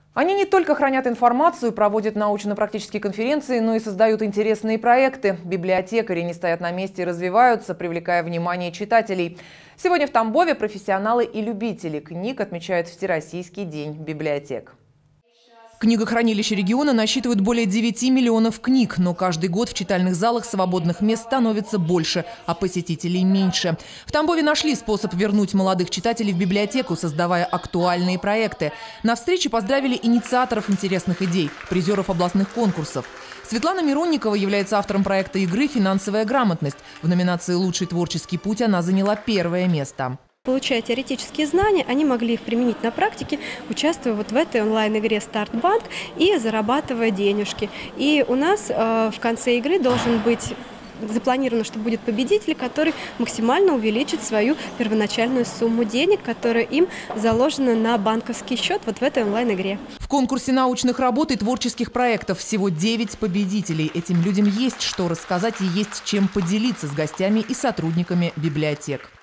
Они не только хранят информацию, проводят научно-практические конференции, но и создают интересные проекты. Библиотекари не стоят на месте и развиваются, привлекая внимание читателей. Сегодня в Тамбове профессионалы и любители книг отмечают Всероссийский день библиотек. Книгохранилища региона насчитывают более 9 миллионов книг, но каждый год в читальных залах свободных мест становится больше, а посетителей меньше. В Тамбове нашли способ вернуть молодых читателей в библиотеку, создавая актуальные проекты. На встрече поздравили инициаторов интересных идей, призеров областных конкурсов. Светлана Миронникова является автором проекта игры «Финансовая грамотность». В номинации «Лучший творческий путь» она заняла первое место. Получая теоретические знания, они могли их применить на практике, участвуя в этой онлайн-игре «Стартбанк» и зарабатывая денежки. И у нас в конце игры должен быть запланировано, что будет победитель, который максимально увеличит свою первоначальную сумму денег, которая им заложена на банковский счет в этой онлайн-игре. В конкурсе научных работ и творческих проектов всего 9 победителей. Этим людям есть что рассказать и есть чем поделиться с гостями и сотрудниками библиотек.